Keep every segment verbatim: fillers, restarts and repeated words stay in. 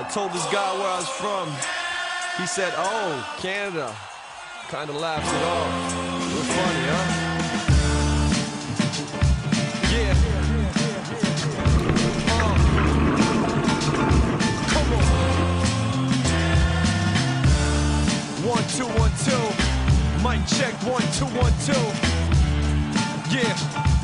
I told this guy where I was from. He said, oh, Canada. Kinda laughed it off. It was funny, huh? Yeah. Uh. Come on. One, two, one, two. Mic check, one, two, one, two. Yeah.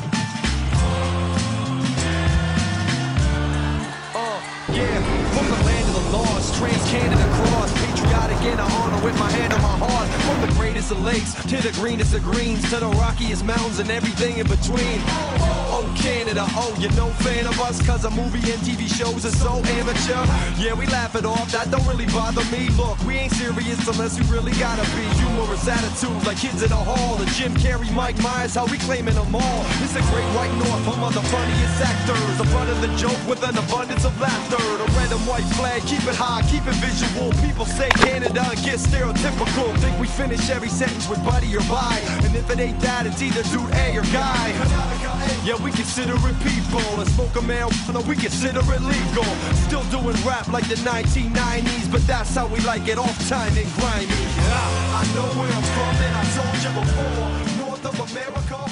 Uh, yeah. From the land of the lost, trans-Canada cross, patriotic and I honor with my hand on my heart. From the greatest of lakes to the greenest of greens, to the rockiest mountains and everything in between. Oh Canada, oh you're no fan of us, cause our movie and T V shows are so amateur. Yeah, we laugh it off, that don't really bother me. Look, we ain't serious unless we really gotta be. Humorous attitudes like kids in a hall. The Jim Carrey, Mike Myers, how we claiming them all. It's a great white north, home of the funniest actors. The front of the joke with an abundance of laughter. The red and white flag, keep it high, keep it visual. People say Canada and get stereotypical. Think we finish every sentence with buddy or bye. And if it ain't that, it's either dude A or guy. Yeah, we consider it people. And smoke a marijuana, we consider it legal. Still doing rap like the nineteen nineties, but that's how we like it, off time and grimy. Yeah, I know where I'm from and I told you before. North of America.